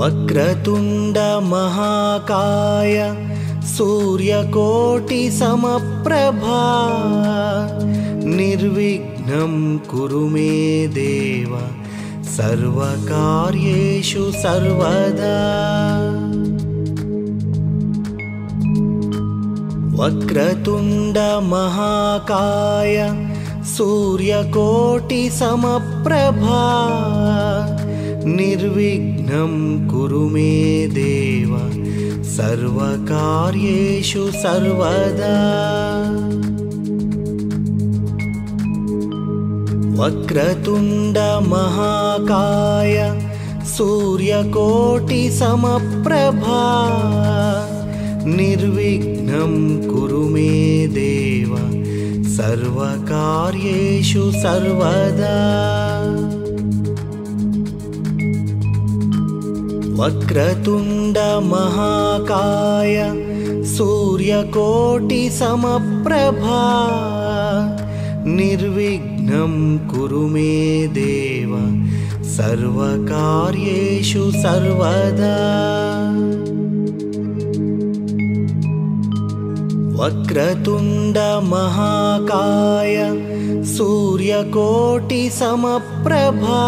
वक्रतुंड महाकाय सूर्यकोटि समप्रभा निर्विघ्नं कुरु मे देव सर्वकार्येषु सर्वदा। वक्रतुंड महाकाय सूर्यकोटि समप्रभा निर्विघ्नं कुरु मे देव सर्वकार्येषु सर्वदा। वक्रतुंड महाकाय सूर्यकोटि समप्रभा निर्विघ्नं कुरु मे देव सर्वकार्येषु सर्वदा। वक्रतुंड महाकाय सूर्यकोटि समप्रभा निर्विघ्नं कुरु मे देव सर्वकार्येषु सर्वदा। वक्रतुंड महाकाय सूर्यकोटि समप्रभा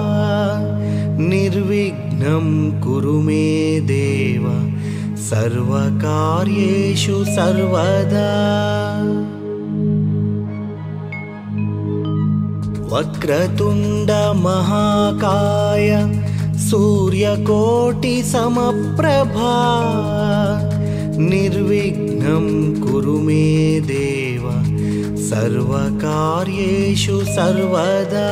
निर्विघ्नं कुरु मे देव सर्वकार्येषु सर्वदा। वक्रतुंड महाकाय सूर्यकोटि समप्रभा निर्विघ्नं कुरु मे देव सर्वकार्येषु सर्वदा।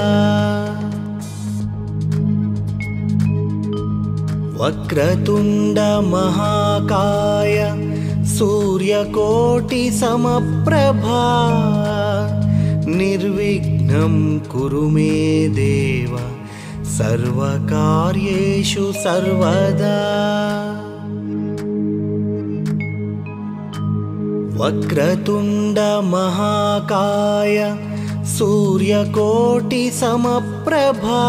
वक्रतुंड महाकाय सूर्यकोटि समप्रभा निर्विघ्नं कुरु मे देव सर्वकार्येषु सर्वदा। वक्रतुंड महाकाय सूर्यकोटि समप्रभा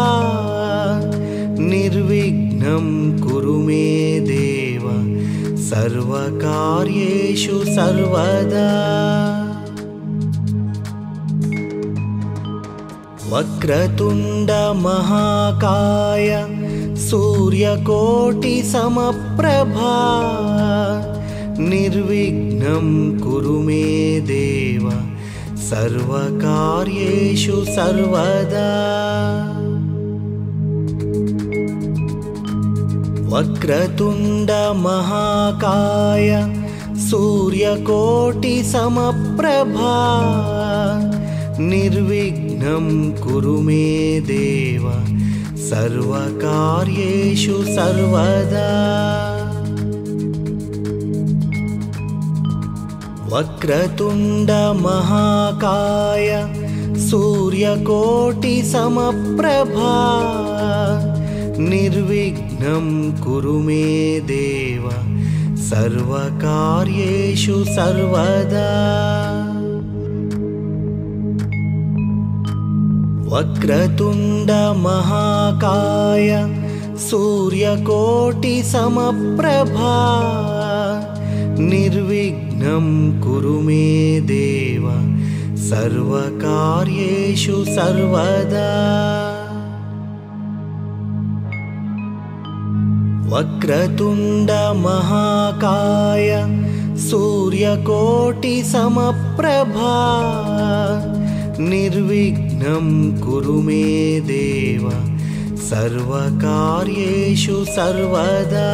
निर्विघ्नं कुरु मे देव सर्वकार्येषु सर्वदा। वक्रतुंड महाकाय सूर्यकोटि समप्रभा निर्विघ्नं कुरु मे देव सर्वकार्येषु सर्वदा। वक्रतुंड महाकाय सूर्यकोटि समप्रभा निर्विघ्नं कुरु मे देव सर्वकार्येषु सर्वदा। वक्रतुंड महाकाय सूर्यकोटि समप्रभा निर्विघ्नं कुरु मे देव सर्वकार्येषु सर्वदा। वक्रतुंड महाकाय सूर्यकोटि समप्रभा निर्विघ्नं कुरु मे देव सर्वकार्येषु सर्वदा। वक्रतुंड महाकाय सूर्यकोटि समप्रभा निर्विघ्नं कुरु मे देव सर्वकार्येषु सर्वदा।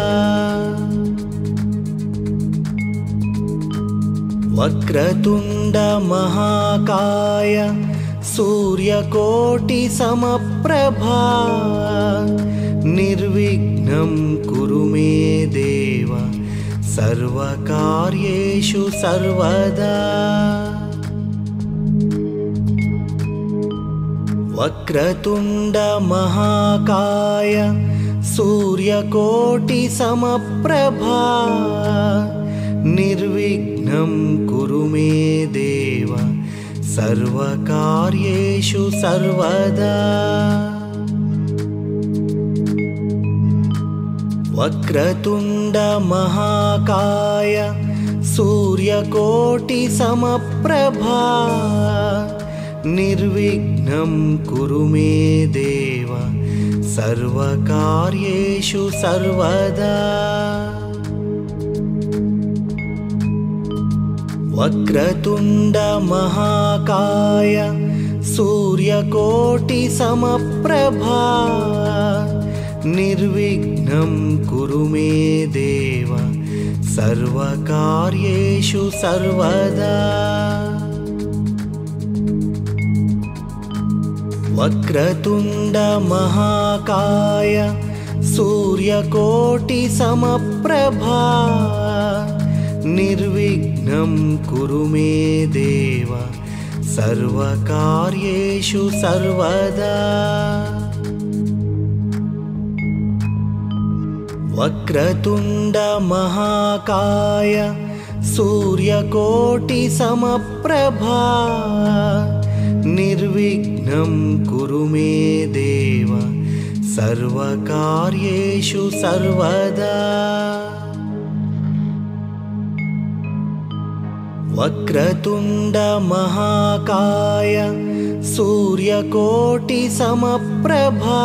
वक्रतुंड महाकाय सूर्यकोटि समप्रभा निर्विघ्नं कुरु मे देव सर्वकार्येषु सर्वदा। वक्रतुंड महाकाय सूर्यकोटि समप्रभा निर्विघ्नं कुरु मे देव सर्वकार्येषु सर्वदा। वक्रतुण्ड महाकाय सूर्यकोटिसमप्रभा निर्विघ्नं कुरु मे देव सर्वकार्येषु सर्वदा। वक्रतुण्ड महाकाय सूर्यकोटिसमप्रभा निर्विघ्नं कुरु मे देव सर्वकार्येषु सर्वदा। वक्रतुण्ड महाकाय सूर्यकोटिसमप्रभा निर्विघ्नं कुरु मे देव सर्वकार्येषु सर्वदा। वक्रतुण्ड महाकाय सूर्यकोटिसमप्रभा निर्विघ्नं कुरु मे देव सर्वकार्येषु सर्वदा। वक्रतुण्ड महाकाय सूर्यकोटिसमप्रभा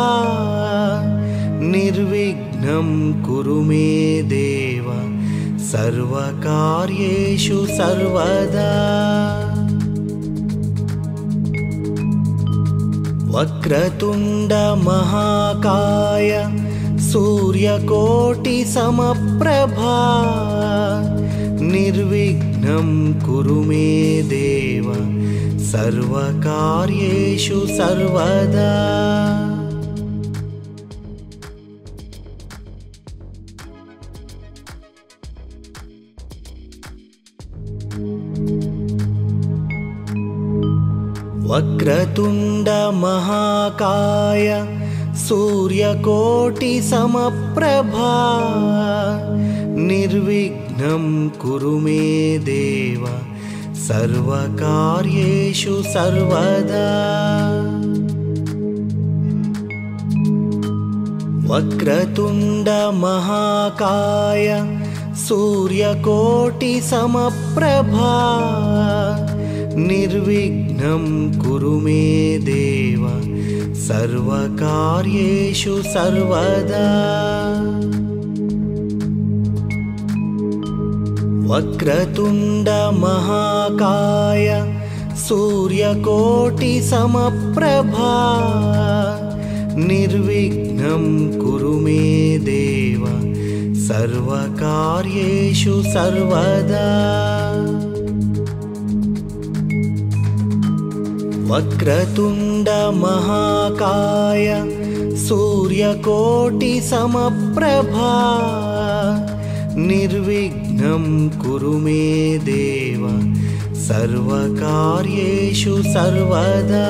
निर्विघ्नं कुरु मे देव सर्वकार्येषु सर्वदा। वक्रतुण्ड महाकाय सूर्यकोटिसमप्रभा निर्विघ्नं कुरु मे देव सर्वकार्येषु सर्वदा। वक्रतुण्ड महाकाय सूर्यकोटिसमप्रभा निर्विघ्नं कुरु मे देव सर्वकार्येषु सर्वदा। वक्रतुण्ड महाकाय सूर्यकोटिसमप्रभा निर्विघ्नं कुरु मे देव सर्वकार्येषु सर्वदा। वक्रतुण्ड महाकाय सूर्यकोटिसमप्रभा निर्विघ्नं कुरु मे देव सर्वकार्येषु सर्वदा। वक्रतुण्ड महाकाय सूर्यकोटिसमप्रभा निर्विघ्नं कुरु मे देव सर्वकार्येषु सर्वदा।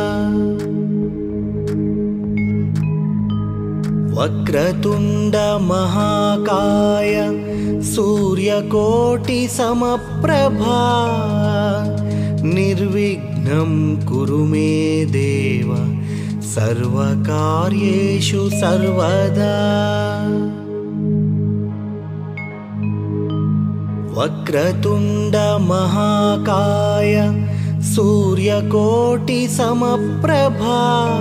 वक्रतुण्ड महाकाय सूर्यकोटिसमप्रभा निर्विघ्नं कुरु मे देव सर्वकार्येषु सर्वदा। वक्रतुण्ड महाकाय सूर्यकोटिसमप्रभा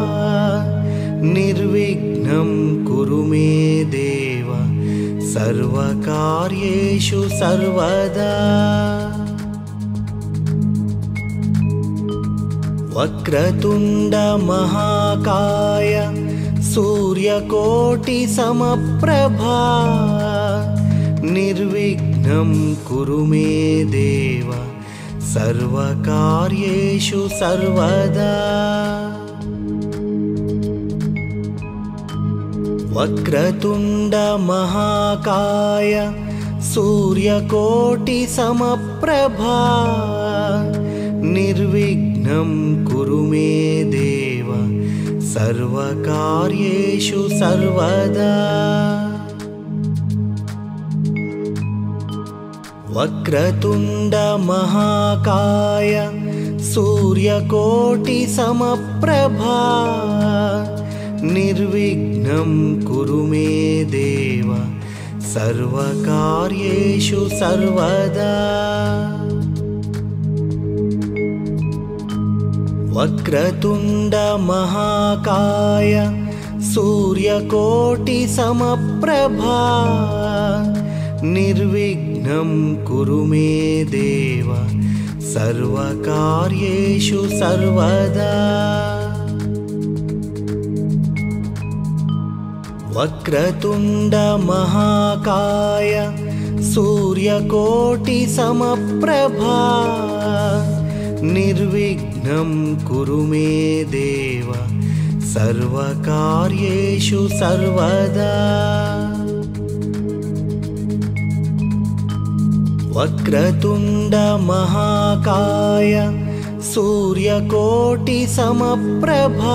निर्विघ्नं कुरु मे देव सर्वकार्येषु सर्वदा। वक्रतुण्ड महाकाय सूर्यकोटिसमप्रभा निर्विघ्नं कुरु मे देव सर्वकार्येषु सर्वदा। वक्रतुण्ड महाकाय सूर्यकोटिसमप्रभा निर्विघ्नं कुरु मे देव सर्वकार्येषु सर्वदा। वक्रतुण्ड महाकाय सूर्यकोटिसमप्रभा निर्विघ्नं कुरु मे देव सर्वकार्येषु सर्वदा। वक्रतुण्ड महाकाय सूर्यकोटिसमप्रभा निर्विघ्नं कुरु मे देव सर्वकार्येषु सर्वदा। वक्रतुण्ड महाकाय सूर्यकोटिसमप्रभा निर्विघ्नं कुरु मे देव सर्वकार्येषु सर्वदा। वक्रतुण्ड महाकाय सूर्यकोटिसमप्रभा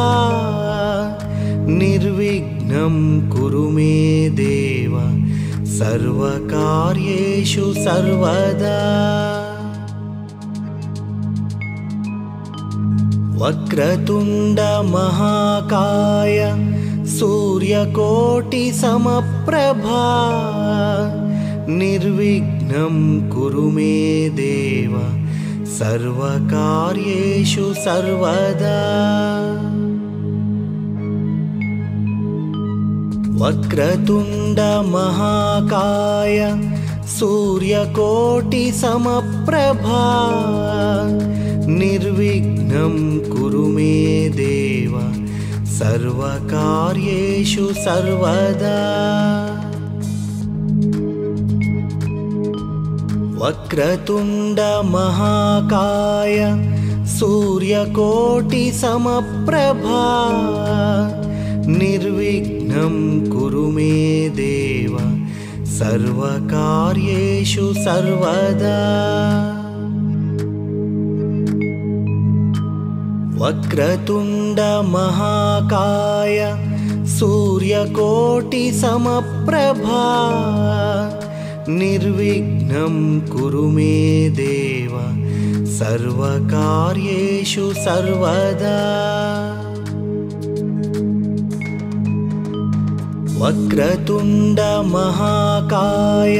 निर्विघ्नं कुरु मे देव सर्वकार्येषु सर्वदा। वक्रतुण्ड महाकाय सूर्यकोटिसमप्रभा निर्विघ्नं कुरु मे देव सर्वकार्येषु सर्वदा। वक्रतुण्ड महाकाय सूर्यकोटिसमप्रभा निर्विघ्नं कुरु मे देव सर्वकार्येषु सर्वदा। वक्रतुण्ड महाकाय सूर्यकोटिसमप्रभा निर्विघ्नं कुरु मे देव सर्वकार्येषु सर्वदा। वक्रतुण्ड महाकाय सूर्यकोटिसमप्रभा निर्विघ्नं कुरु मे देव सर्वकार्येषु सर्वदा। वक्रतुण्ड महाकाय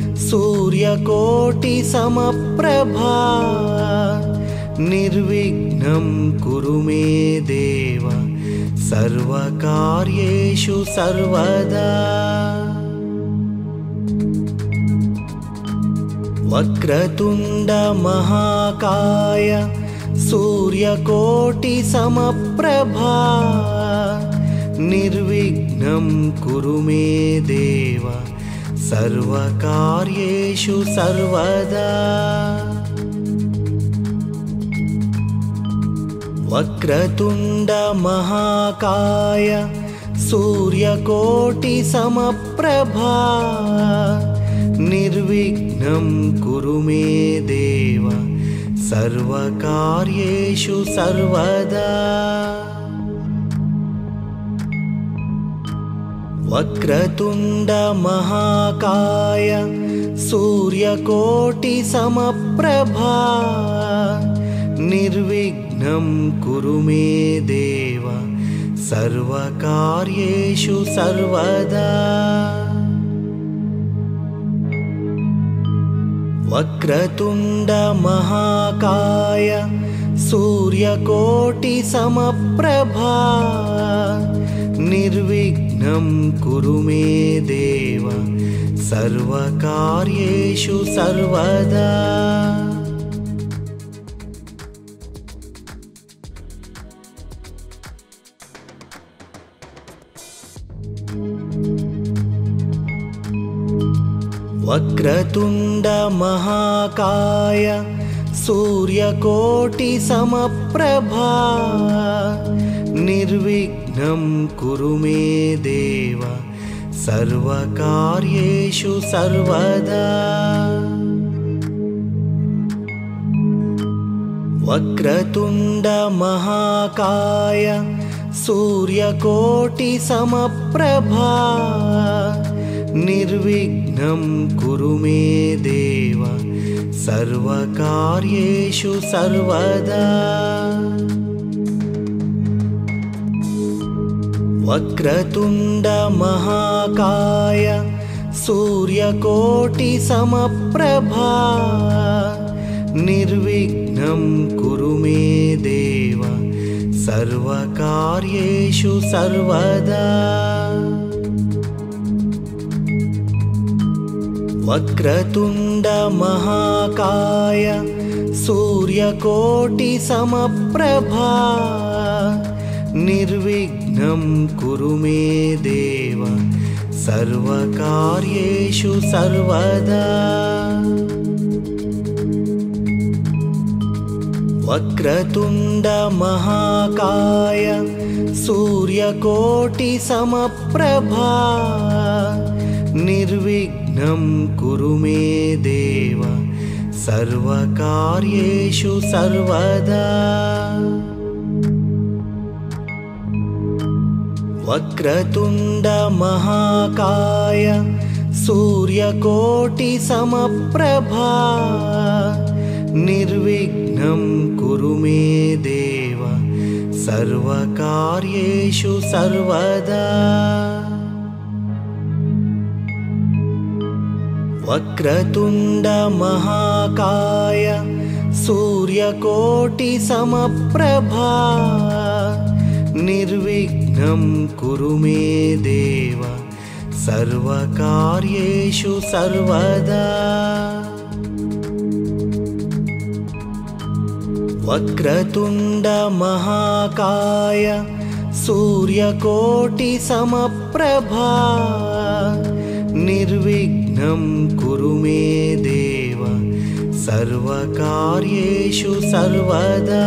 सूर्यकोटिसमप्रभा निर्विघ्नं कुरु मे देव सर्वकार्येषु सर्वदा। वक्रतुण्ड महाकाय सूर्यकोटिसमप्रभा निर्विघ्नं कुरु मे देव सर्वकार्येषु सर्वदा। वक्रतुण्ड महाकाय सूर्यकोटिसमप्रभा निर्विघ्नं कुरु मे देव सर्वकार्येषु सर्वदा। वक्रतुण्ड महाकाय सूर्यकोटिसमप्रभा निर्विघ्नं कुरु मे देव सर्वकार्येषु सर्वदा। वक्रतुण्ड महाकाय सूर्यकोटिसमप्रभा निर्विघ्नं कुरु मे देव सर्वकार्येषु सर्वदा। वक्रतुण्ड महाकाय सूर्यकोटिसमप्रभा निर्विघ्नं कुरु मे देव सर्वकार्येषु सर्वदा। वक्रतुण्ड महाकाय सूर्यकोटिसमप्रभा निर्विघ्नं कुरु मे देव सर्वकार्येषु सर्वदा। वक्रतुण्ड महाकाय सूर्यकोटिसमप्रभा निर्विघ्नं कुरु मे देव सर्वकार्येषु सर्वदा। वक्रतुण्ड महाकाय सूर्यकोटिसमप्रभा निर्विघ्नं कुरु मे देव सर्वकार्येषु सर्वदा। वक्रतुण्ड महाकाय सूर्यकोटिसमप्रभा निर्विघ्नं कुरु मे देव सर्वकार्येषु सर्वदा। वक्रतुण्ड महाकाय सूर्यकोटिसमप्रभा निर्विघ्नं कुरु मे देव सर्वकार्येषु सर्वदा। वक्रतुण्ड महाकाय सूर्यकोटिसमप्रभा निर्विघ्नं कुरु मे देव सर्वकार्येषु सर्वदा। वक्रतुण्ड महाकाय सूर्यकोटिसमप्रभा निर्विघ्नं कुरु मे देव सर्वकार्येषु सर्वदा।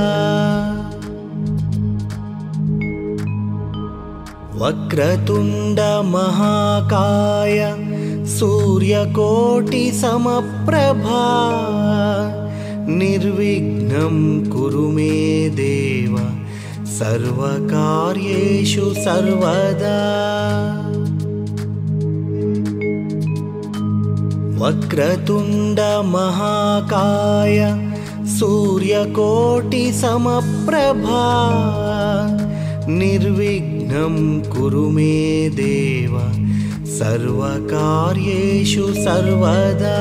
वक्रतुण्ड महाकाय सूर्यकोटिसमप्रभा निर्विघ्नं कुरु मे देव सर्वकार्येषु सर्वदा। वक्रतुण्ड महाकाय सूर्यकोटिसमप्रभा निर्विघ्नं कुरु मे देव सर्वकार्येषु सर्वदा।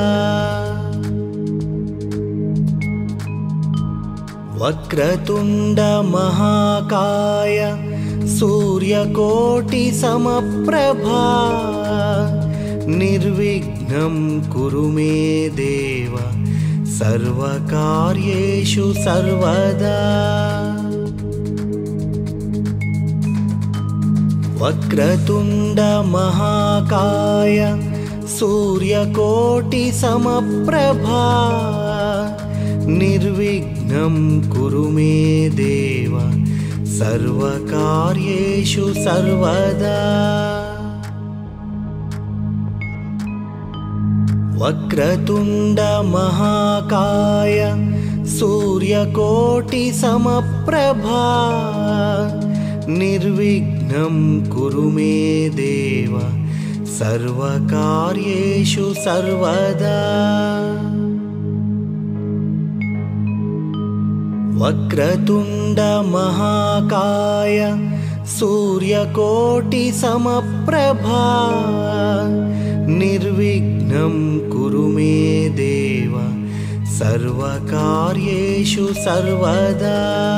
वक्रतुण्ड महाकाय सूर्यकोटिसमप्रभा निर्विघ्नं कुरु मे देव सर्वकार्येषु सर्वदा। वक्रतुण्ड महाकाय सूर्यकोटिसमप्रभा निर्विघ्नं कुरु मे देव सर्वकार्येषु सर्वदा। वक्रतुण्ड महाकाय सूर्यकोटिसमप्रभा निर्विघ्नं कुरु मे देव सर्वकार्येषु सर्वदा। वक्रतुण्ड महाकाय सूर्यकोटिसमप्रभा निर्विघ्नं कुरु मे देव सर्वकार्येषु सर्वदा।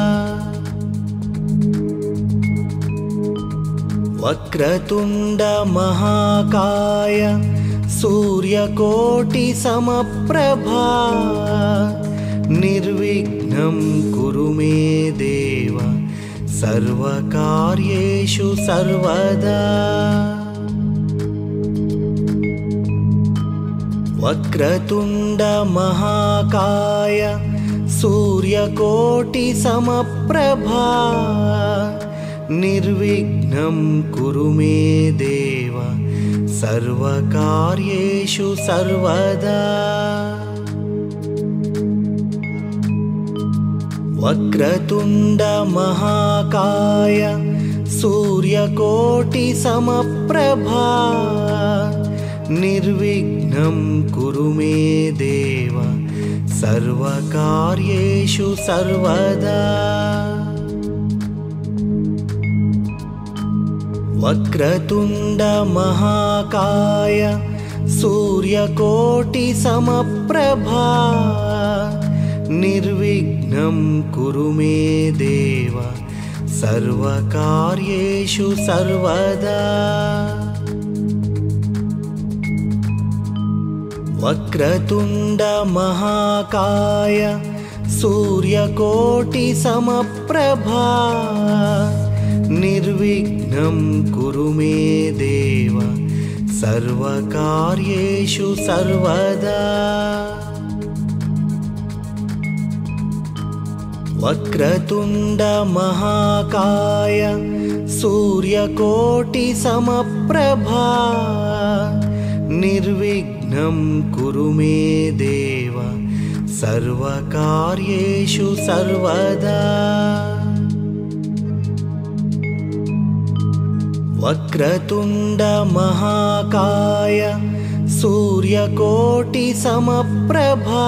वक्रतुण्ड महाकाय सूर्यकोटिसमप्रभा निर्विघ्नं कुरु मे देव सर्वकार्येषु सर्वदा। वक्रतुण्ड महाकाय सूर्यकोटिसमप्रभा निर्विघ्नं कुरु मे देव सर्वकार्येषु सर्वदा। वक्रतुण्ड महाकाय सूर्यकोटिसमप्रभा निर्विघ्नं कुरु मे देव सर्वकार्येषु सर्वदा। वक्रतुण्ड महाकाय सूर्यकोटिसमप्रभा निर्विघ्नं कुरु मे देव सर्वकार्येषु सर्वदा। वक्रतुण्ड महाकाय सूर्यकोटिसमप्रभा निर्विघ्नं कुरु मे देव सर्वकार्येषु सर्वदा। वक्रतुण्ड महाकाय सूर्यकोटिसमप्रभा निर्विघ्नं कुरु मे देव सर्वकार्येषु सर्वदा। वक्रतुण्ड महाकाय सूर्यकोटिसमप्रभा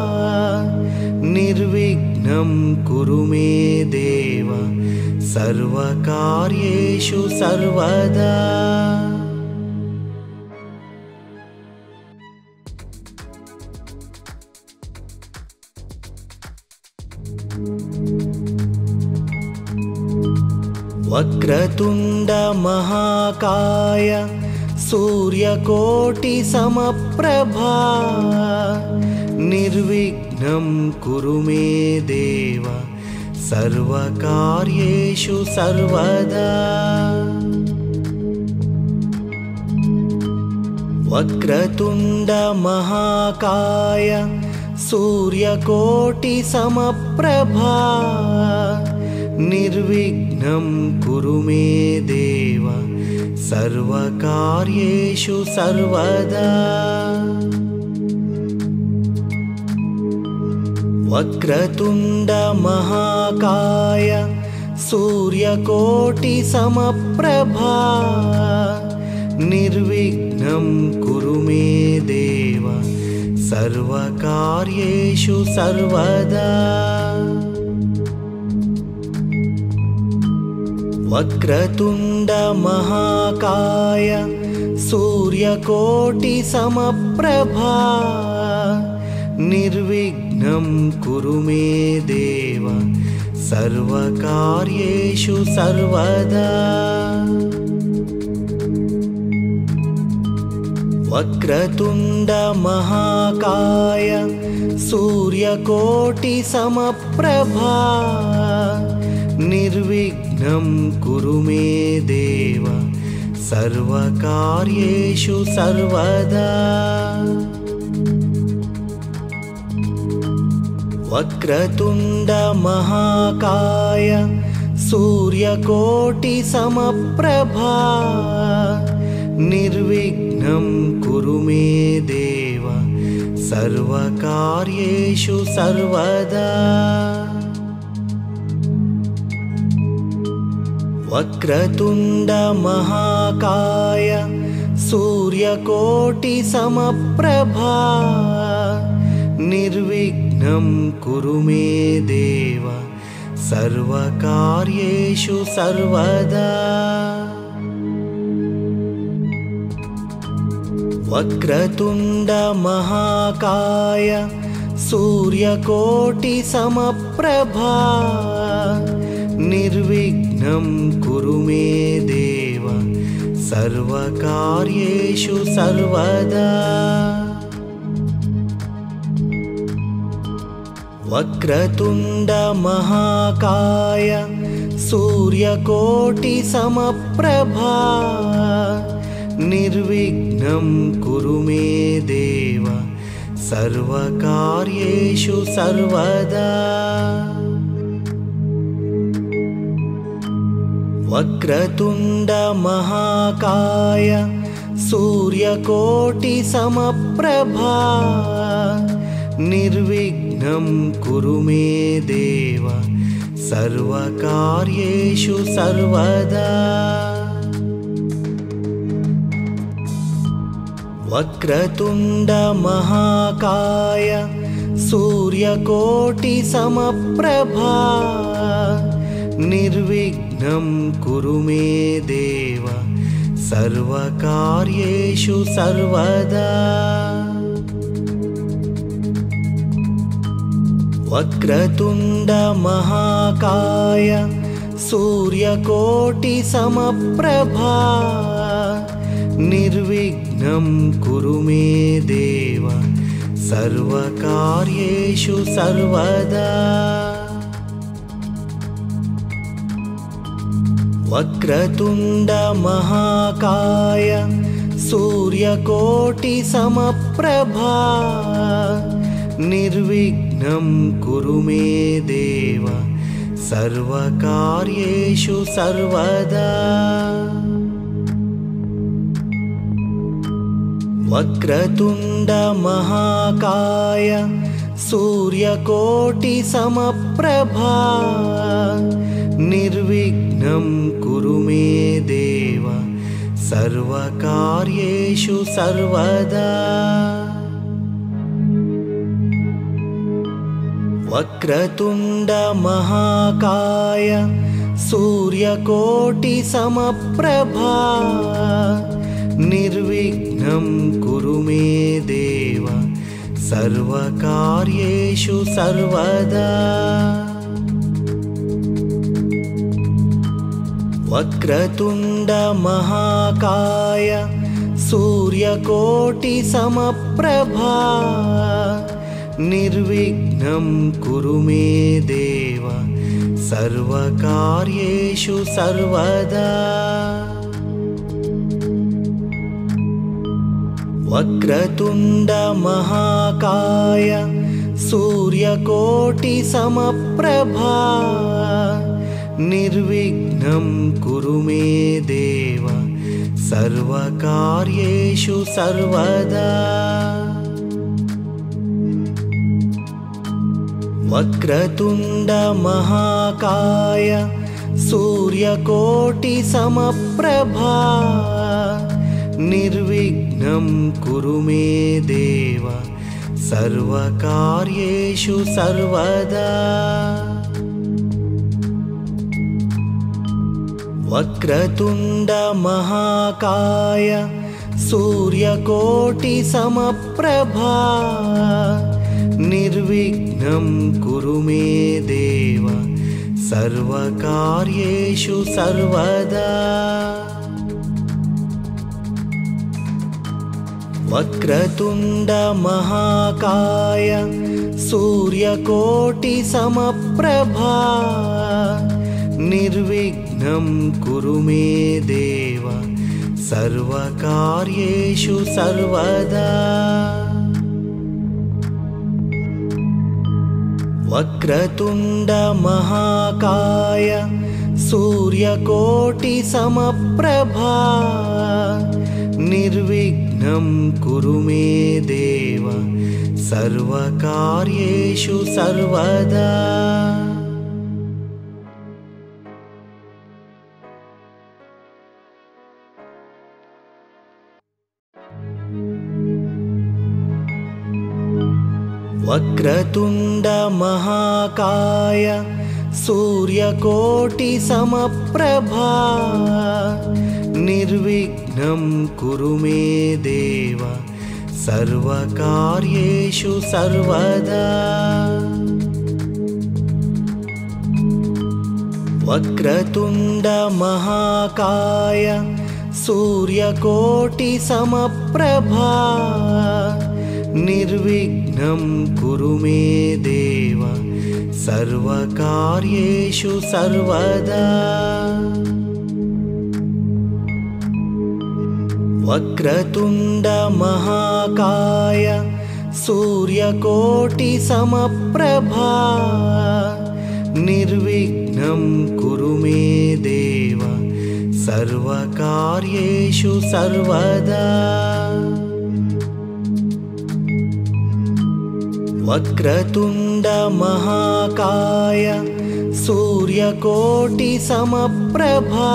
निर्विघ्नं कुरु मे देव सर्वकार्येषु सर्वदा। वक्रतुण्ड महाकाय सूर्यकोटिसमप्रभा निर्विघ्नं कुरु मे देव सर्वकार्येषु सर्वदा। वक्रतुण्ड महाकाय सूर्यकोटिसमप्रभा निर्विघ्नं कुरु मे देव सर्वकार्येषु सर्वदा। वक्रतुण्ड महाकाय सूर्यकोटिसमप्रभा निर्विघ्नं कुरु मे देव सर्वकार्येषु सर्वदा। वक्रतुण्ड महाकाय सूर्यकोटिसमप्रभा निर्विघ्नं कुरु मे देव सर्वकार्येषु सर्वदा। वक्रतुण्ड महाकाय सूर्यकोटिसमप्रभा निर्विघ्नं कुरु मे देव सर्वकार्येषु सर्वदा। वक्रतुण्ड महाकाय सूर्यकोटिसमप्रभा निर्विघ्नं कुरु मे देव सर्वकार्येषु सर्वदा। वक्रतुण्ड महाकाय सूर्यकोटिसमप्रभा निर्विघ्नं कुरु मे देव सर्वकार्येषु सर्वदा। वक्रतुण्ड महाकाय सूर्यकोटिसमप्रभा निर्विघ्नं कुरु मे देव सर्वकार्येषु सर्वदा। वक्रतुण्ड महाकाय सूर्यकोटिसमप्रभा निर्विघ्नं कुरु मे देव सर्वकार्येषु सर्वदा। वक्रतुण्ड महाकाय सूर्यकोटिसमप्रभा निर्विघ्नं कुरु मे देव सर्वकार्येषु सर्वदा। वक्रतुण्ड महाकाय सूर्यकोटिसमप्रभा निर्विघ्नं कुरु मे देव सर्वकार्येषु सर्वदा। वक्रतुण्ड महाकाय सूर्यकोटिसमप्रभा निर्विघ्नं कुरु मे देव सर्वकार्येषु सर्वदा। वक्रतुण्ड महाकाय सूर्यकोटिसमप्रभा निर्विघ्नं कुरु मे देव सर्वकार्येषु सर्वदा। वक्रतुण्ड महाकाय सूर्यकोटिसमप्रभा निर्विघ्नं कुरु मे देव सर्वकार्येषु सर्वदा। वक्रतुण्ड महाकाय सूर्यकोटिसमप्रभा निर्विघ्नं कुरु मे देव सर्वकार्येषु सर्वदा। वक्रतुण्ड महाकाय सूर्यकोटिसमप्रभा निर्विघ्नं कुरु मे देव सर्वकार्येषु सर्वदा। वक्रतुण्ड महाकाय सूर्यकोटिसमप्रभा निर्विघ्नं कुरु मे देव सर्वकार्येषु सर्वदा। वक्रतुण्ड महाकाय सूर्यकोटिसमप्रभा निर्विघ्नं कुरु मे देव सर्वकार्येषु सर्वदा। वक्रतुण्ड महाकाय सूर्यकोटिसमप्रभा निर्विघ्नं कुरु मे देव सर्वकार्येषु सर्वदा। वक्रतुण्ड महाकाय सूर्यकोटिसमप्रभा निर्विघ्नं कुरु मे देव सर्वकार्येषु सर्वदा। वक्रतुण्ड महाकाय सूर्यकोटिसमप्रभा निर्विघ्नं कुरु मे देव सर्वकार्येषु सर्वदा। वक्रतुण्ड महाकाय सूर्यकोटिसमप्रभा निर्विघ्नं कुरु मे देव सर्वकार्येषु सर्वदा। वक्रतुण्ड महाकाय सूर्यकोटिसमप्रभा निर्विघ्नं कुरु मे देव सर्वकार्येषु सर्वदा। वक्रतुण्ड महाकाय सूर्यकोटिसमप्रभा निर्विघ्नं कुरु मे देव सर्वकार्येषु सर्वदा। वक्रतुण्ड महाकाय सूर्यकोटिसमप्रभा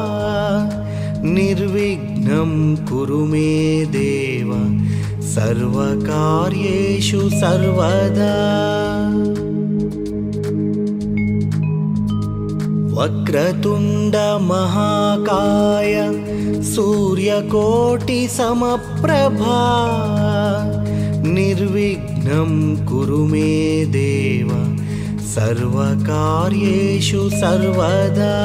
निर्विघ्नं कुरु मे देव सर्वकार्येषु सर्वदा। वक्रतुण्ड महाकाय सूर्यकोटिसमप्रभा निर्विघ्नं कुरु मे देव सर्वकार्येषु सर्वदा।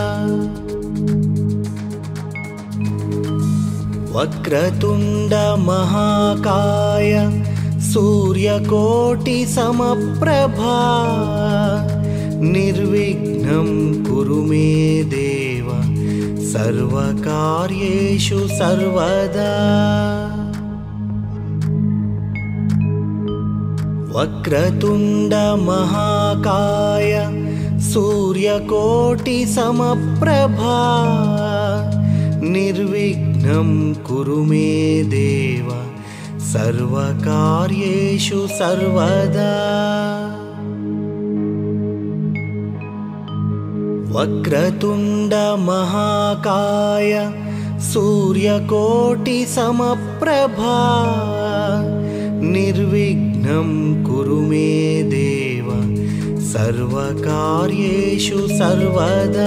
वक्रतुण्ड महाकाय सूर्यकोटिसमप्रभा निर्विघ्नं कुरु मे देव सर्वकार्येषु सर्वदा। वक्रतुण्ड महाकाय सूर्यकोटिसमप्रभा निर्विघ्नं कुरु मे देव सर्वकार्येषु सर्वदा। वक्रतुण्ड महाकाय सूर्यकोटिसमप्रभा निर्विघ्नं कुरु मे देव सर्वकार्येषु सर्वदा।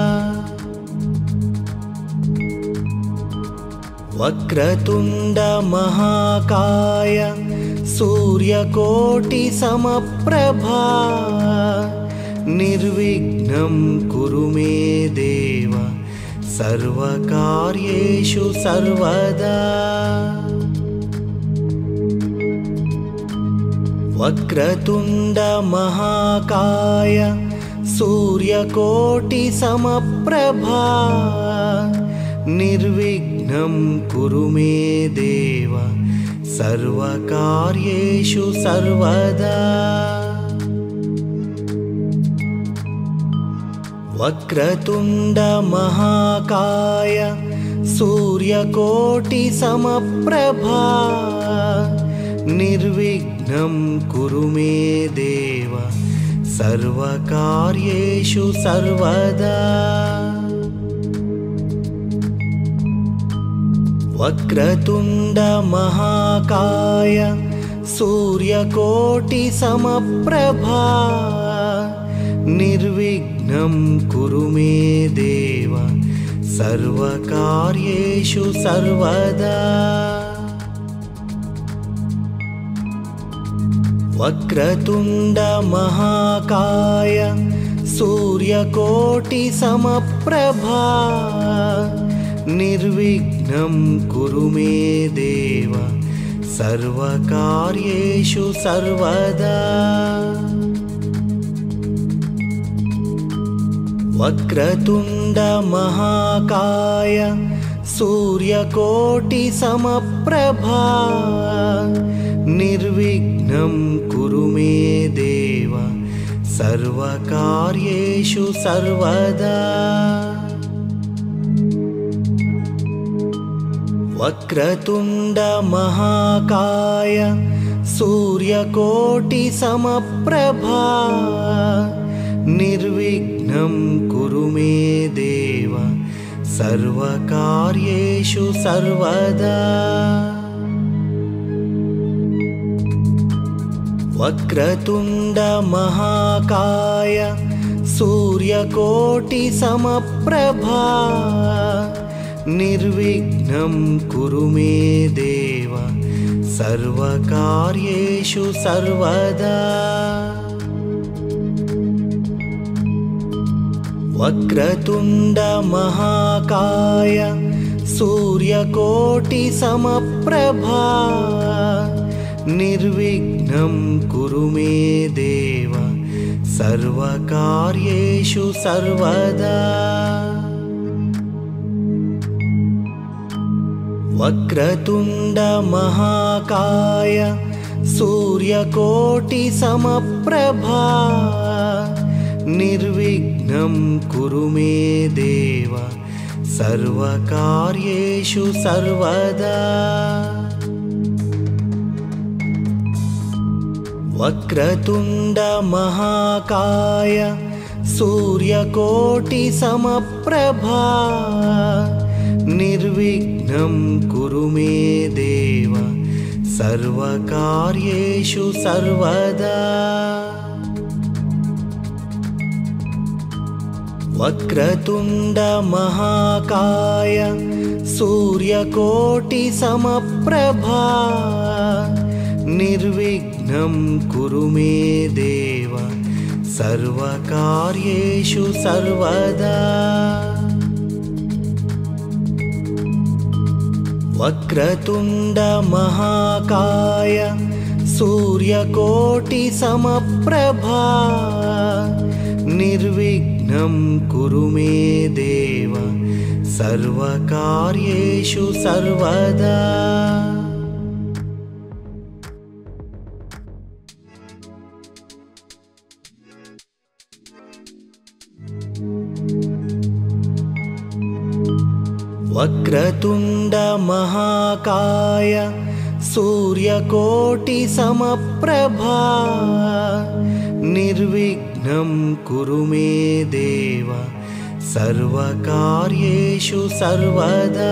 वक्रतुण्ड महाकाय सूर्यकोटिसमप्रभा निर्विघ्नं कुरु मे देव सर्वकार्येषु सर्वदा। वक्रतुण्ड महाकाय सूर्यकोटिसमप्रभा निर्विघ्नं कुरु मे देव सर्वकार्येषु सर्वदा। वक्रतुण्ड महाकाय सूर्यकोटिसमप्रभा निर्विघ्नं कुरु मे देव सर्वकार्येषु सर्वदा। वक्रतुण्ड महाकाय सूर्यकोटिसमप्रभा निर्विघ्नं कुरु मे देव सर्वकार्येषु सर्वदा। वक्रतुण्ड महाकाय सूर्यकोटिसमप्रभा निर्विघ्नं कुरु मे देव सर्वकार्येषु सर्वदा। वक्रतुण्ड महाकाय सूर्यकोटिसमप्रभा निर्विघ्नं कुरु मे देव सर्वकार्येषु सर्वदा। वक्रतुण्ड महाकाय सूर्यकोटिसमप्रभा निर्विघ्नं कुरु मे देव सर्वकार्येषु सर्वदा। वक्रतुण्ड महाकाय सूर्यकोटिसमप्रभा निर्विघ्नं कुरु मे देव सर्वकार्येषु सर्वदा। वक्रतुण्ड महाकाय सूर्यकोटिसमप्रभा निर्विघ्नं कुरु मे देव सर्वकार्येषु सर्वदा। वक्रतुण्ड महाकाय सूर्यकोटिसमप्रभा निर्विघ्नं कुरु मे देव सर्वकार्येषु सर्वदा। वक्रतुण्ड महाकाय सूर्यकोटिसमप्रभा निर्विघ्नं कुरु मे देव सर्वकार्येषु सर्वदा। वक्रतुण्ड महाकाय सूर्यकोटिसमप्रभा निर्विघ्नं कुरु मे देव सर्वकार्येषु सर्वदा। वक्रतुण्ड महाकाय सूर्यकोटिसमप्रभा निर्विघ्नं कुरु मे देव सर्वकार्येषु सर्वदा। वक्रतुण्ड महाकाय सूर्यकोटिसमप्रभा निर्विघ्नं कुरु मे देव सर्वकार्येषु सर्वदा।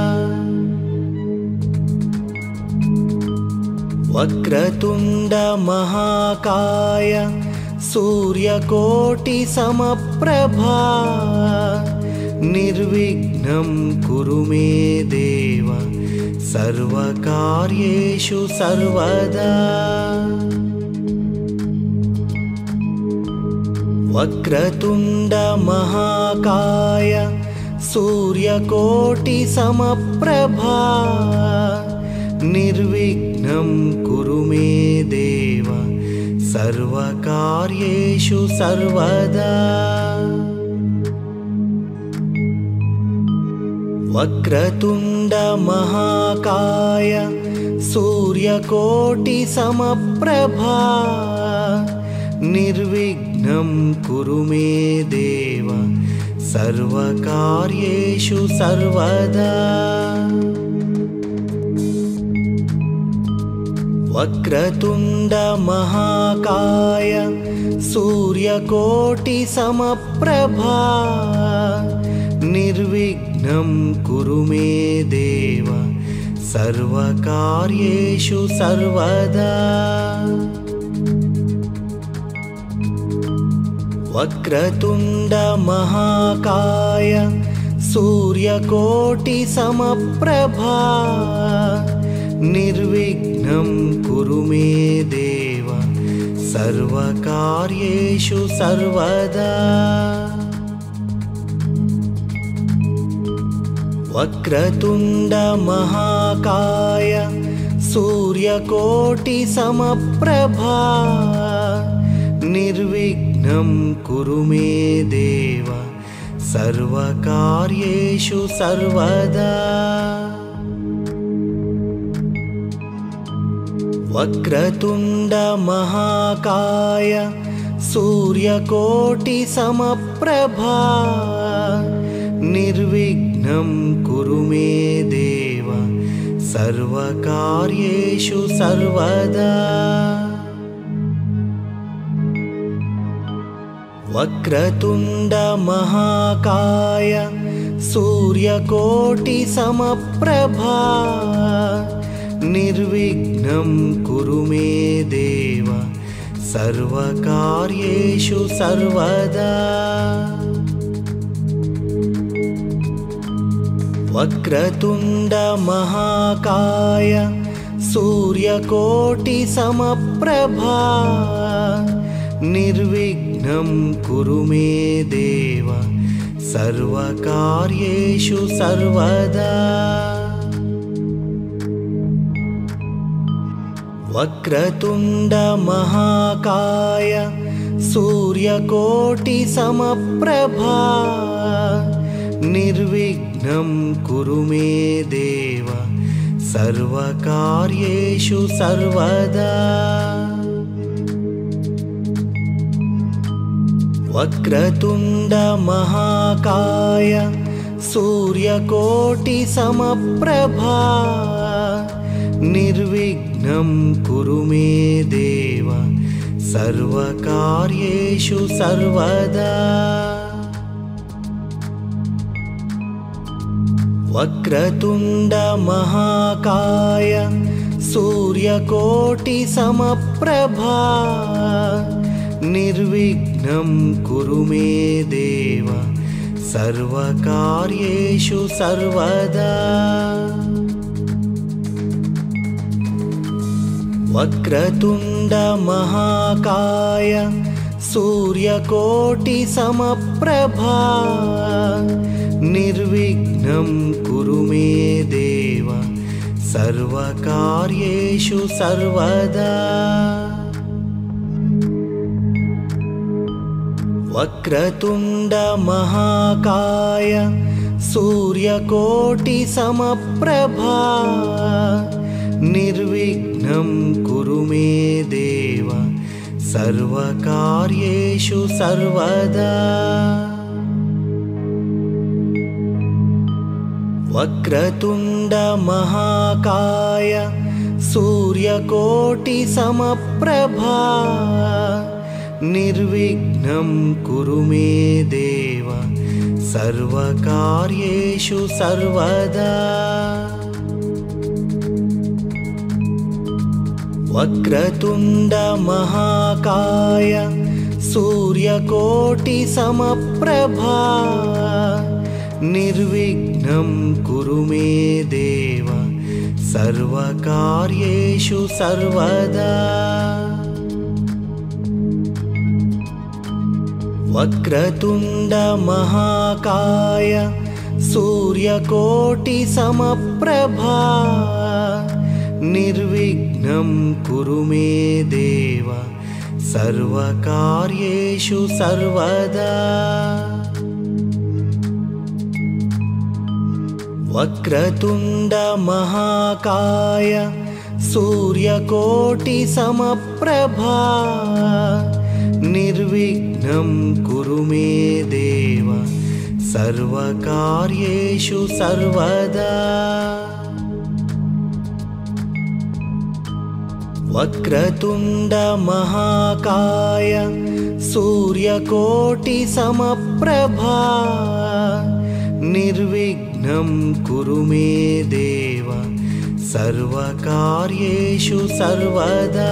वक्रतुण्ड महाकाय सूर्यकोटिसमप्रभा निर्विघ्नं कुरु मे देव सर्वकार्येषु सर्वदा। वक्रतुण्ड महाकाय सूर्यकोटिसमप्रभा निर्विघ्नं कुरु मे देव सर्वकार्येषु सर्वदा। वक्रतुण्ड महाकाय सूर्यकोटिसमप्रभा निर्विघ्नं कुरु मे देव सर्वकार्येषु सर्वदा। वक्रतुण्ड महाकाय सूर्यकोटिसमप्रभा निर्विघ्नं कुरु मे देव सर्वकार्येषु सर्वदा। वक्रतुण्ड महाकाय सूर्यकोटिसमप्रभा निर्विघ्नं कुरु मे देव सर्वकार्येषु सर्वदा। वक्रतुण्ड महाकाय सूर्यकोटिसमप्रभा निर्विघ्नं कुरु मे देव सर्वकार्येषु सर्वदा। वक्रतुण्ड महाकाय सूर्यकोटिसमप्रभा निर्विघ्नं कुरु मे देव सर्वकार्येषु सर्वदा। वक्रतुण्ड महाकाय सूर्यकोटिसमप्रभा निर्विघ्नं कुरु मे देव सर्वकार्येषु सर्वदा। वक्रतुण्ड महाकाय सूर्यकोटिसमप्रभा निर्विघ्नं कुरु मे देव सर्वकार्येषु सर्वदा। वक्रतुण्ड महाकाय सूर्यकोटिसमप्रभा निर्विघ्नं कुरु मे देव सर्वकार्येषु सर्वदा। वक्रतुण्ड महाकाय सूर्यकोटिसमप्रभा निर्विघ्नं कुरु मे देव सर्वकार्येषु सर्वदा। वक्रतुण्ड महाकाय सूर्यकोटिसमप्रभा निर्विघ्नं निर्विघ्नं कुरु मे देव सर्वकार्येषु सर्वदा। वक्रतुण्ड महाकाय सूर्यकोटिसमप्रभा निर्विघ्नं कुरु मे देव सर्वकार्येषु सर्वदा। वक्रतुण्ड महाकाय सूर्यकोटिसमप्रभा निर्विघ्नं कुरु मे देव सर्वकार्येषु सर्वदा। वक्रतुण्ड महाकाय सूर्यकोटिसमप्रभा निर्विघ्नं कुरु मे देव सर्वकार्येषु सर्वदा। वक्रतुण्ड महाकाय सूर्यकोटिसमप्रभा निर्विघ्नं कुरु मे देव सर्वकार्येषु सर्वदा। वक्रतुण्ड महाकाय सूर्यकोटिसमप्रभा निर्विघ्नं कुरु मे देव सर्वकार्येषु सर्वदा। वक्रतुण्ड महाकाय सूर्यकोटिसमप्रभा निर्विघ्नं कुरु मे देव सर्वकार्येषु सर्वदा। वक्रतुण्ड महाकाय सूर्यकोटिसमप्रभा निर्विघ्नं कुरु मे देव सर्वकार्येषु सर्वदा।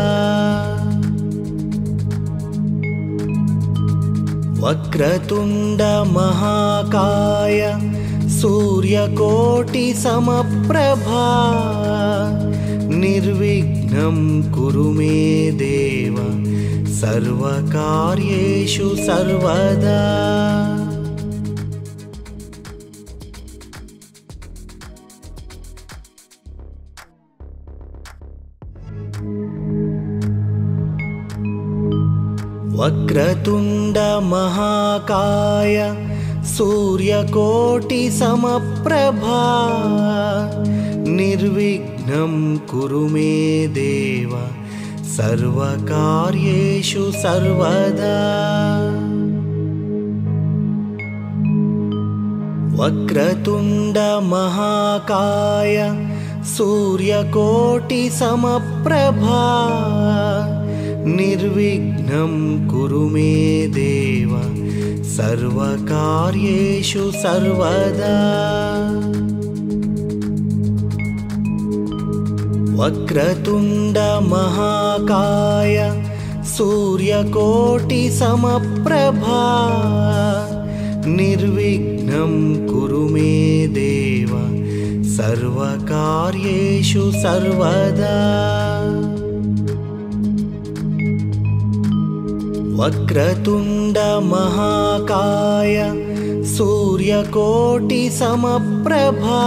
वक्रतुण्ड महाकाय सूर्यकोटिसमप्रभा निर्विघ्नं कुरु मे देव सर्वकार्येषु सर्वदा। वक्रतुण्ड महाकाय सूर्यकोटिसमप्रभा निर्विघ्नं कुरु मे देव सर्वकार्येषु सर्वदा। वक्रतुण्ड महाकाय सूर्यकोटिसमप्रभा निर्विघ्नं कुरु मे देव सर्वकार्येषु सर्वदा। वक्रतुण्ड महाकाय सूर्यकोटिसमप्रभा निर्विघ्नं कुरु मे देव सर्वकार्येषु सर्वदा। वक्रतुण्ड महाकाय सूर्यकोटिसमप्रभा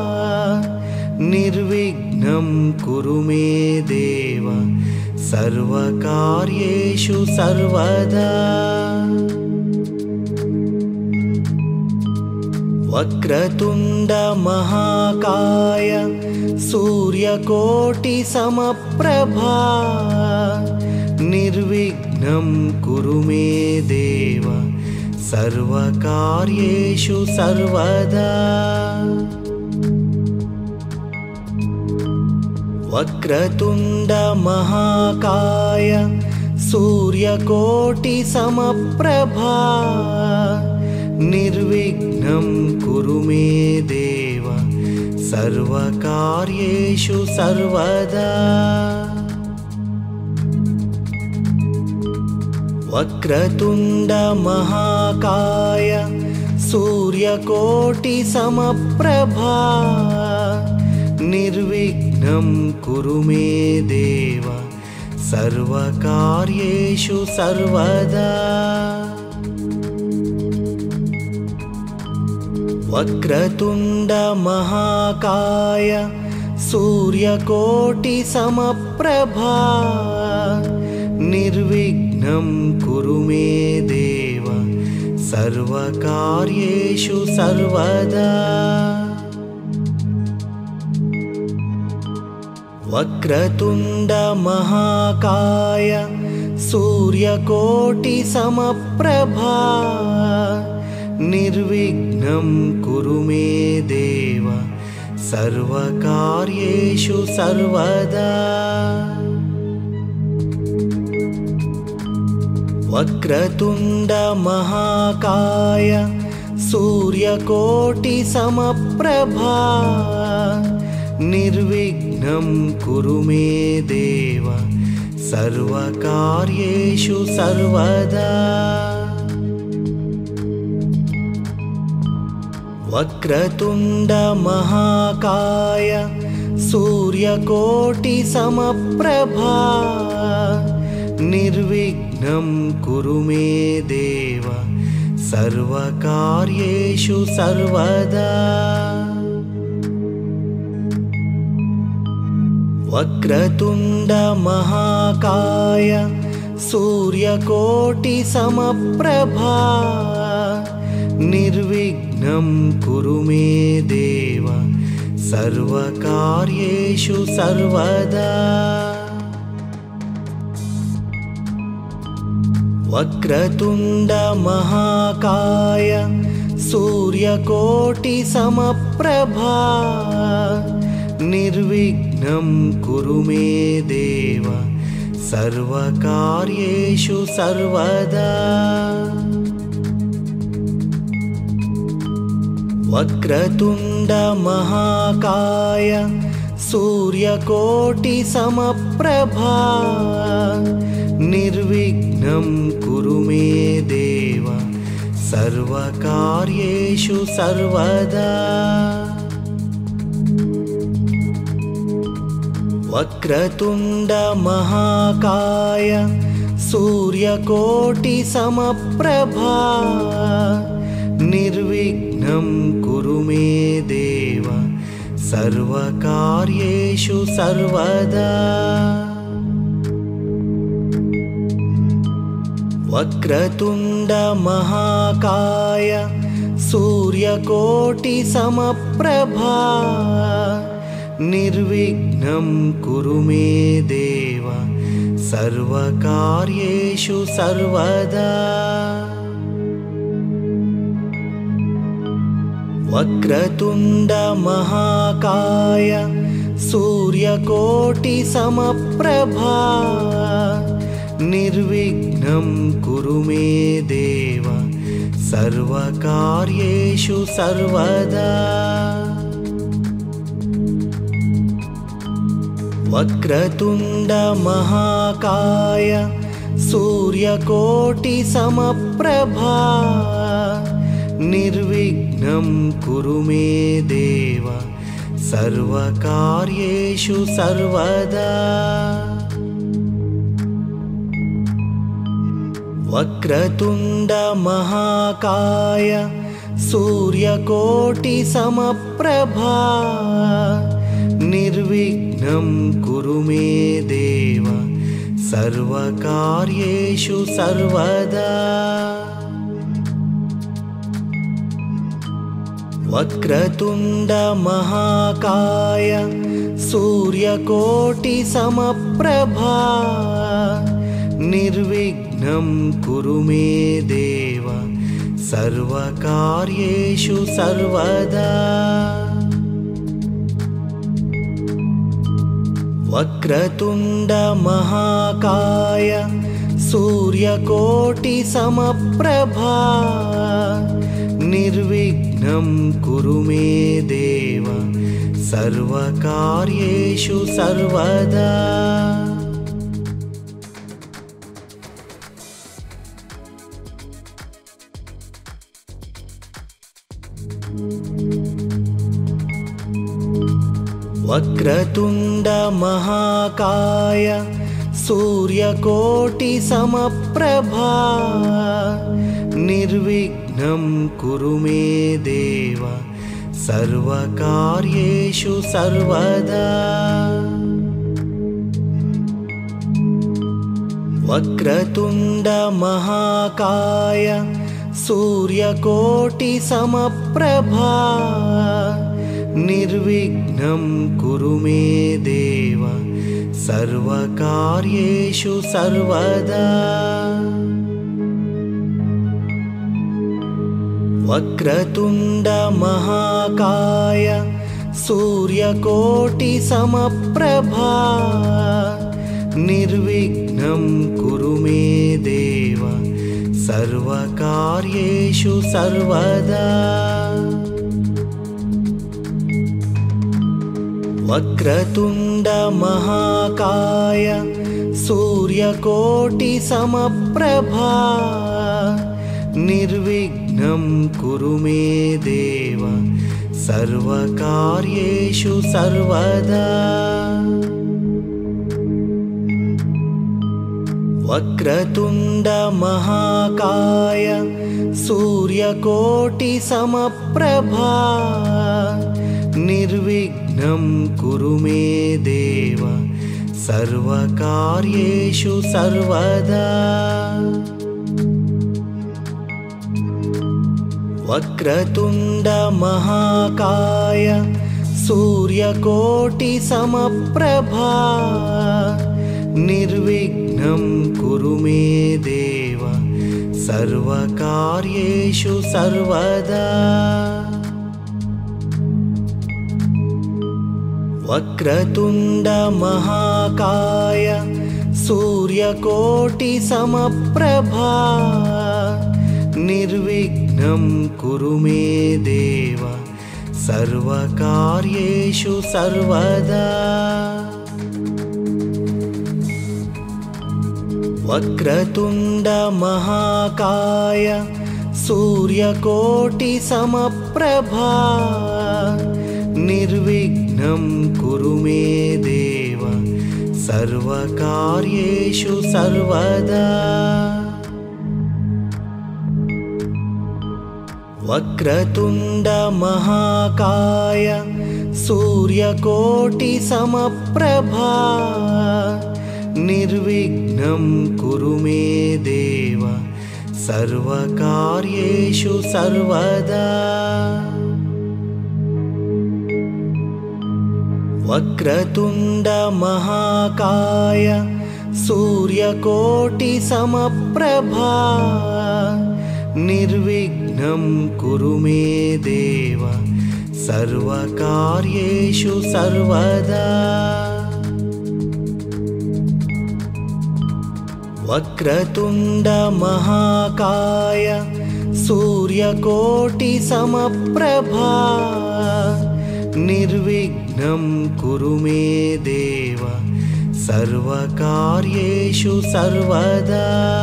निर्विघ्नं कुरु मे देव सर्वकार्येषु सर्वदा। वक्रतुण्ड महाकाय सूर्यकोटिसमप्रभा निर्विघ्नं कुरु मे देव सर्वकार्येषु सर्वदा। वक्रतुण्ड महाकाय सूर्यकोटिसमप्रभा निर्विघ्नं कुरु मे देव सर्वकार्येषु सर्वदा। वक्रतुण्ड महाकाय सूर्यकोटिसमप्रभा निर्विघ्नं कुरु मे देव सर्वकार्येषु सर्वदा। वक्रतुण्ड महाकाय सूर्यकोटिसमप्रभा निर्विघ्नं कुरु मे देव सर्वकार्येषु सर्वदा। वक्रतुण्ड महाकाय सूर्यकोटिसमप्रभा निर्विघ्नं कुरु मे देव सर्वकार्येषु सर्वदा। वक्रतुण्ड महाकाय सूर्यकोटिसमप्रभा निर्विघ्नं कुरु मे देव सर्वकार्येषु सर्वदा। वक्रतुण्ड महाकाय सूर्यकोटिसमप्रभा निर्विघ्नं कुरु मे देव सर्वकार्येषु सर्वदा। वक्रतुण्ड महाकाय सूर्यकोटिसमप्रभा निर्विघ्नं कुरु मे देव सर्वकार्येषु सर्वदा। वक्रतुण्ड महाकाय सूर्यकोटिसमप्रभा निर्विघ्नं कुरु मे देव सर्वकार्येषु सर्वदा। वक्रतुण्ड महाकाय सूर्यकोटिसमप्रभा निर्विघ्नं कुरु मे देव सर्वकार्येषु सर्वदा। वक्रतुण्ड महाकाय सूर्यकोटिसमप्रभा निर्विघ्नं कुरु मे देव सर्वकार्येषु सर्वदा। वक्रतुण्ड महाकाय सूर्यकोटिसमप्रभा निर्विघ्नं कुरु मे देव सर्वकार्येषु सर्वदा। वक्रतुण्ड महाकाय सूर्यकोटिसमप्रभा निर्विघ्नं कुरु मे देव सर्वकार्येषु सर्वदा। वक्रतुण्ड महाकाय सूर्यकोटिसमप्रभा निर्विघ्नं कुरु मे देव सर्वकार्येषु सर्वदा। वक्रतुण्ड महाकाय सूर्यकोटिसमप्रभा निर्विघ्नं कुरु मे देव सर्वकार्येषु सर्वदा। वक्रतुण्ड महाकाय सूर्यकोटिसमप्रभा निर्विघ्नं कुरु मे देव सर्वकार्येषु सर्वदा। वक्रतुण्ड महाकाय सूर्यकोटिसमप्रभा निर्विघ्नं कुरु मे देव सर्वकार्येषु सर्वदा। वक्रतुण्ड महाकाय सूर्यकोटिसमप्रभा निर्विघ्नं कुरु मे देव सर्वकार्येषु सर्वदा। वक्रतुण्ड महाकाय सूर्यकोटिसमप्रभा निर्विघ्नं कुरु मे देव सर्वकार्येषु सर्वदा। वक्रतुण्ड महाकाय सूर्यकोटिसमप्रभा निर्विघ्नं कुरु मे देव सर्वकार्येषु सर्वदा। वक्रतुण्ड महाकाय सूर्यकोटिसमप्रभा निर्विघ्नं कुरु मे देव सर्वकार्येषु सर्वदा। वक्रतुण्ड महाकाय सूर्यकोटिसमप्रभा निर्विघ्नं कुरु मे देव सर्वकार्येषु सर्वदा। वक्रतुण्ड महाकाय सूर्यकोटिसमप्रभा निर्विघ्नं कुरु मे देव सर्वकार्येषु सर्वदा। वक्रतुण्ड महाकाय सूर्यकोटिसमप्रभा निर्विघ्नं कुरु मे देव सर्वकार्येषु सर्वदा। वक्रतुण्ड महाकाय सूर्यकोटिसमप्रभा निर्विघ्नं कुरु मे देव सर्वकार्येषु सर्वदा। वक्रतुण्ड महाकाय सूर्यकोटिसमप्रभा निर्विघ्नं कुरु मे देव सर्वकार्येषु सर्वदा। वक्रतुण्ड महाकाय सूर्यकोटिसमप्रभा निर्विघ्नं कुरु मे देव सर्वकार्येषु सर्वदा। वक्रतुण्ड महाकाय सूर्यकोटिसमप्रभा निर्विघ्नं कुरु मे देव सर्वकार्येषु सर्वदा।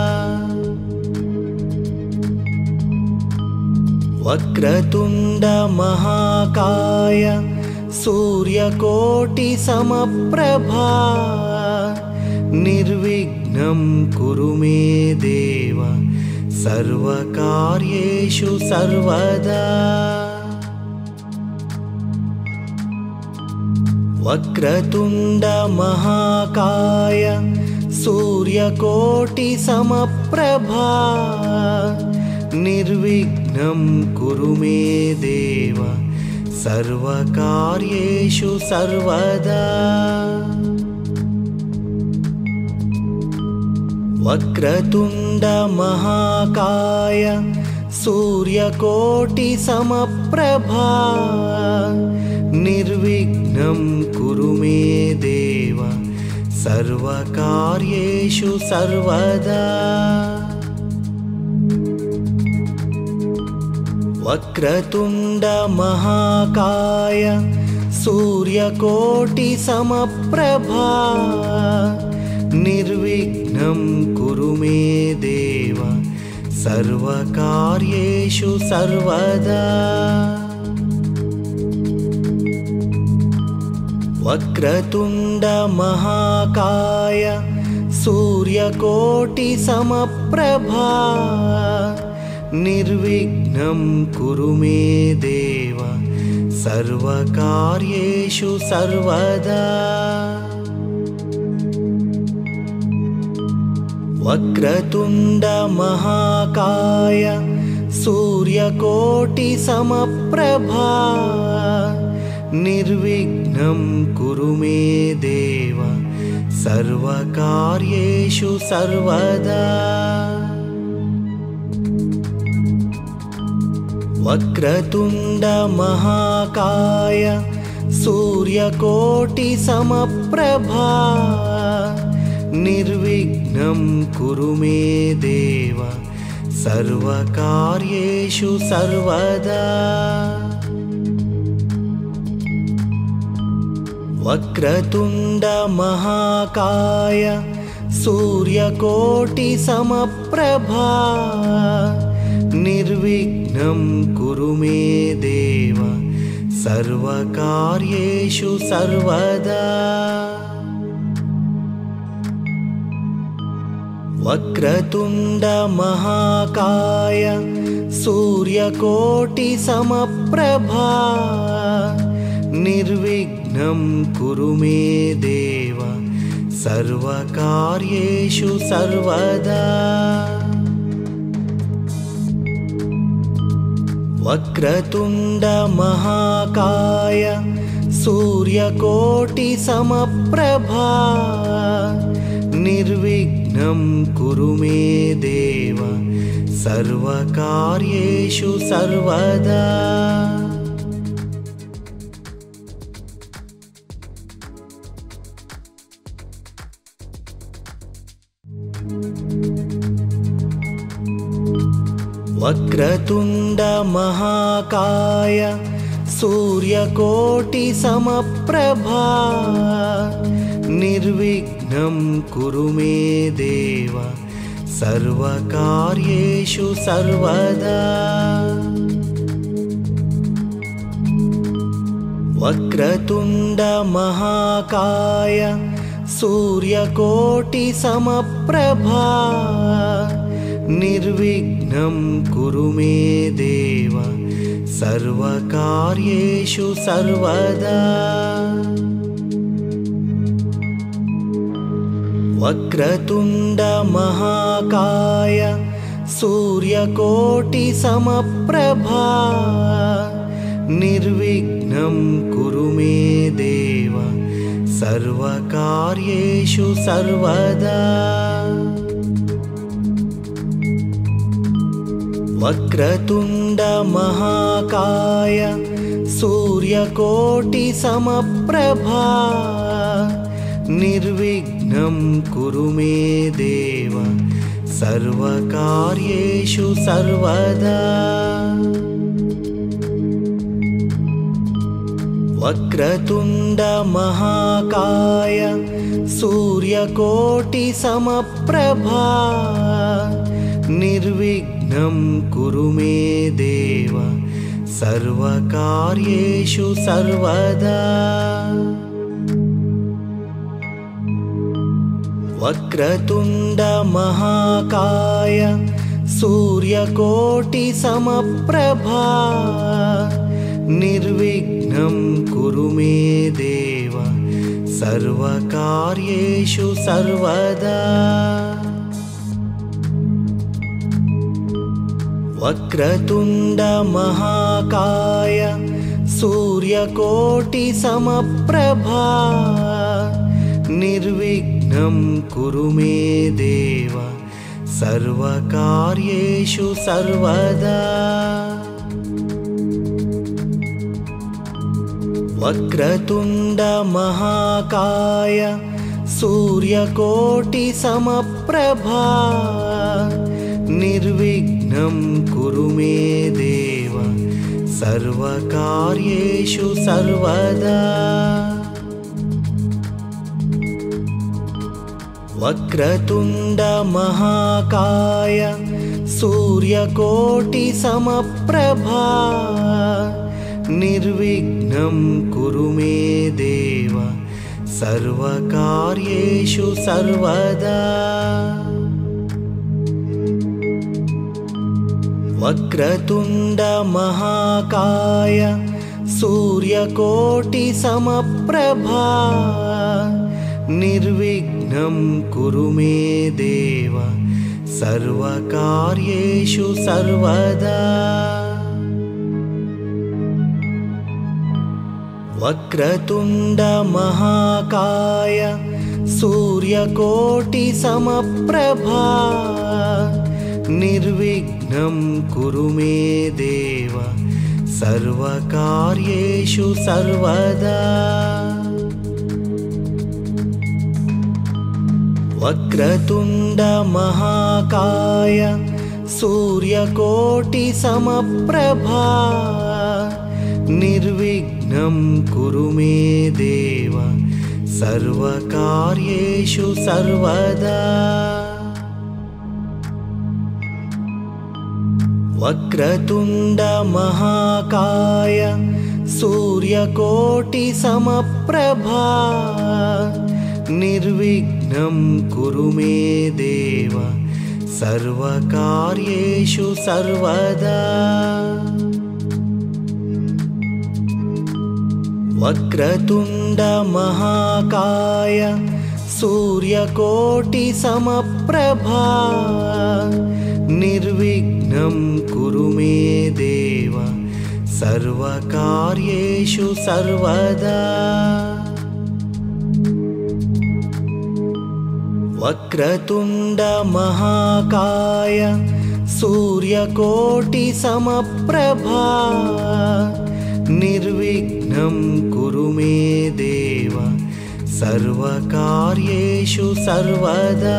वक्रतुण्ड महाकाय सूर्यकोटिसमप्रभा निर्विघ्नं कुरु मे देव सर्वकार्येषु सर्वदा। वक्रतुण्ड महाकाय सूर्यकोटिसमप्रभा निर्विघ्नं कुरु मे देव सर्वकार्येषु सर्वदा। वक्रतुण्ड महाकाय सूर्यकोटिसमप्रभा निर्विघ्नं कुरु मे देव सर्वकार्येषु सर्वदा। वक्रतुण्ड महाकाय सूर्यकोटिसमप्रभा निर्विघ्नं कुरु मे देव सर्वकार्येषु सर्वदा वक्रतुण्ड महाकाय सूर्यकोटिसमप्रभा निर्विघ्नं कुरु मे देव सर्वकार्येषु सर्वदा वक्रतुण्ड महाकाय सूर्यकोटिसमप्रभा निर्विघ्नं कुरु मे देव सर्वकार्येषु सर्वदा वक्रतुण्ड महाकाय सूर्यकोटिसमप्रभा निर्विघ्नं कुरु मे देव सर्वकार्येषु सर्वदा वक्रतुण्ड महाकाय सूर्यकोटिसमप्रभा निर्विघ्नं कुरु मे देव सर्वकार्येषु सर्वदा वक्रतुण्ड महाकाय सूर्यकोटिसमप्रभा निर्विघ्नं कुरु मे देव सर्वकार्येषु सर्वदा वक्रतुण्ड महाकाय सूर्यकोटिसमप्रभा निर्विघ्नं कुरु मे देव सर्वकार्येषु सर्वदा वक्रतुण्ड महाकाय सूर्यकोटिसमप्रभा निर्विघ्नं कुरु मे देव सर्वकार्येषु सर्वदा वक्रतुण्ड महाकाय सूर्यकोटिसमप्रभा निर्विघ्नं कुरु मे देव सर्वकार्येषु सर्वदा वक्रतुण्ड महाकाय सूर्यकोटिसमप्रभा निर्विघ्नं कुरु मे देव सर्वकार्येषु सर्वदा वक्रतुण्ड महाकाय सूर्यकोटिसमप्रभा निर्विघ्नं कुरु मे देव सर्वकार्येषु सर्वदा वक्रतुण्ड महाकाय सूर्यकोटिसमप्रभा निर्विघ्नं कुरु मे देव सर्वकार्येषु सर्वदा वक्रतुण्ड महाकाय सूर्यकोटिसमप्रभा निर्विघ्नं कुरु मे देव सर्वकार्येषु सर्वदा वक्रतुण्ड महाकाय सूर्यकोटिसमप्रभा निर्विघ्नं कुरु मे देव सर्वकार्येषु सर्वदा वक्रतुण्ड महाकाय सूर्यकोटिसमप्रभा निर्विघ्नं कुरु मे देव सर्वकार्येषु सर्वदा वक्रतुण्ड महाकाय सूर्यकोटिसमप्रभा निर्विघ्नं कुरु मे देव सर्वकार्येषु सर्वदा। वक्रतुण्ड महाकाय सूर्यकोटिसमप्रभा निर्विघ्नं कुरु मे देव सर्वकार्येषु सर्वदा। वक्रतुण्ड महाकाय सूर्यकोटिसमप्रभा निर्विघ्नं कुरु मे देव सर्वकार्येषु सर्वदा। वक्रतुण्ड महाकाय सूर्यकोटिसमप्रभा निर्विघ्नं कुरु मे देव सर्वकार्येषु सर्वदा। वक्रतुण्ड महाकाय सूर्यकोटिसमप्रभा निर्विघ्नं कुरु मे देव सर्वकार्येषु सर्वदा। वक्रतुण्ड महाकाय सूर्यकोटिसमप्रभा निर्विघ्नं कुरु मे देव सर्वकार्येषु सर्वदा। वक्रतुण्ड महाकाय सूर्यकोटिसमप्रभा निर्विघ्नं कुरु मे देव सर्वकार्येषु सर्वदा।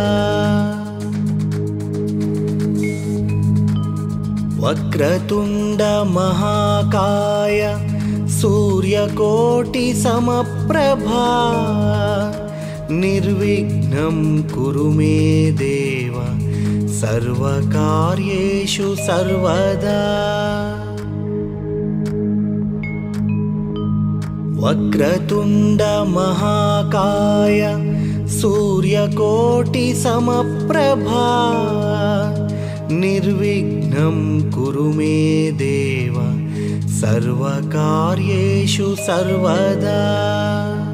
वक्रतुण्ड महाकाय सूर्यकोटिसमप्रभा निर्विघ्नं कुरु मे देव सर्वकार्येषु सर्वदा। वक्रतुण्ड महाकाय सूर्यकोटिसमप्रभा निर्विघ्नं कुरु मे देव सर्वकार्येषु सर्वदा।